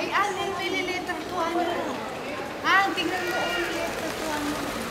Ay, ano, nililita to, ano. Ah, tingnan mo, nililita to, ano.